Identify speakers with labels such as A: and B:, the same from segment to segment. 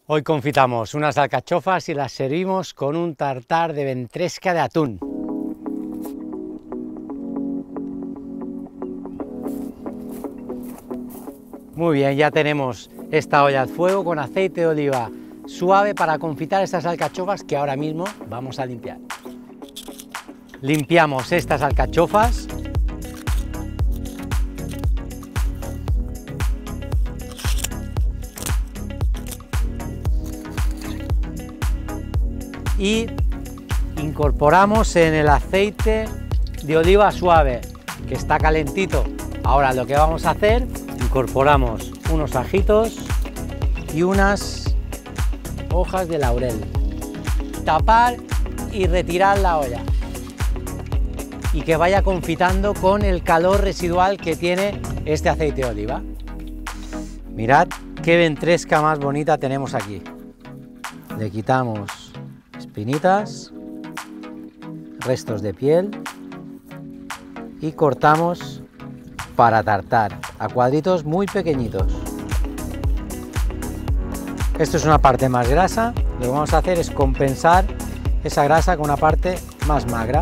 A: Hoy confitamos unas alcachofas y las servimos con un tartar de ventresca de atún. Muy bien, ya tenemos esta olla al fuego con aceite de oliva suave para confitar estas alcachofas que ahora mismo vamos a limpiar. Limpiamos estas alcachofas. Y incorporamos en el aceite de oliva suave, que está calentito. Ahora lo que vamos a hacer, incorporamos unos ajitos y unas hojas de laurel. Tapar y retirar la olla. Y que vaya confitando con el calor residual que tiene este aceite de oliva. Mirad qué ventresca más bonita tenemos aquí. Le quitamos espinitas, restos de piel y cortamos para tartar a cuadritos muy pequeñitos. Esto es una parte más grasa, lo que vamos a hacer es compensar esa grasa con una parte más magra.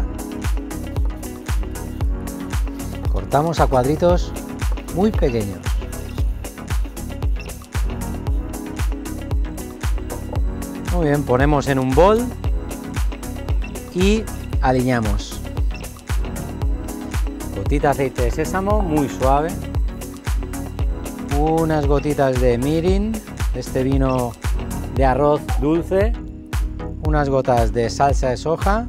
A: Cortamos a cuadritos muy pequeños. Muy bien, ponemos en un bol y aliñamos. Gotita de aceite de sésamo, muy suave. Unas gotitas de mirin, este vino de arroz dulce. Unas gotas de salsa de soja.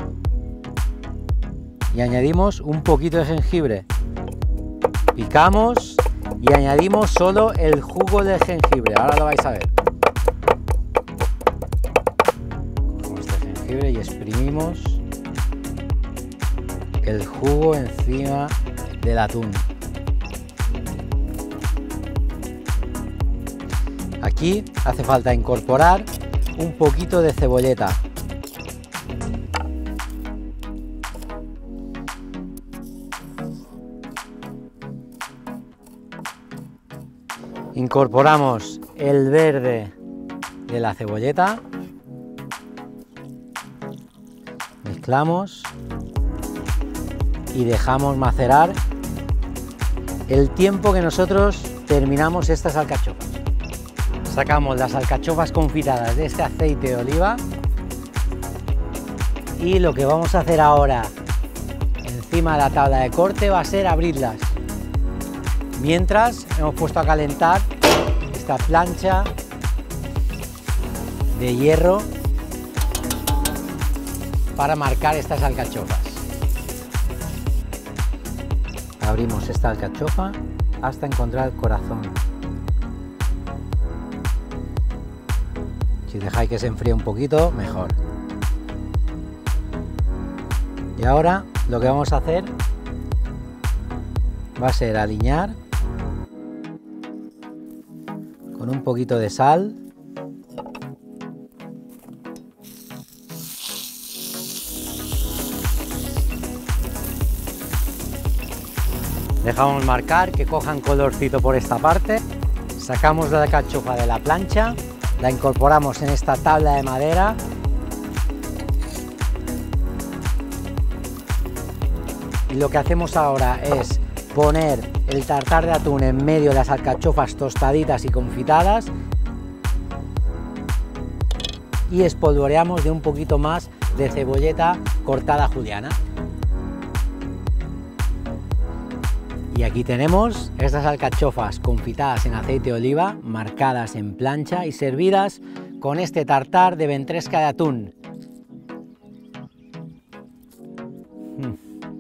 A: Y añadimos un poquito de jengibre. Picamos y añadimos solo el jugo del jengibre. Ahora lo vais a ver. Y exprimimos el jugo encima del atún. Aquí hace falta incorporar un poquito de cebolleta. Incorporamos el verde de la cebolleta. Mezclamos y dejamos macerar el tiempo que nosotros terminamos estas alcachofas. Sacamos las alcachofas confitadas de este aceite de oliva y lo que vamos a hacer ahora encima de la tabla de corte va a ser abrirlas. Mientras hemos puesto a calentar esta plancha de hierro para marcar estas alcachofas. Abrimos esta alcachofa hasta encontrar el corazón. Si dejáis que se enfríe un poquito, mejor. Y ahora lo que vamos a hacer va a ser aliñar con un poquito de sal. Dejamos marcar que cojan colorcito por esta parte, sacamos la alcachofa de la plancha, la incorporamos en esta tabla de madera y lo que hacemos ahora es poner el tartar de atún en medio de las alcachofas tostaditas y confitadas y espolvoreamos de un poquito más de cebolleta cortada juliana. Y aquí tenemos estas alcachofas confitadas en aceite de oliva, marcadas en plancha y servidas con este tartar de ventresca de atún.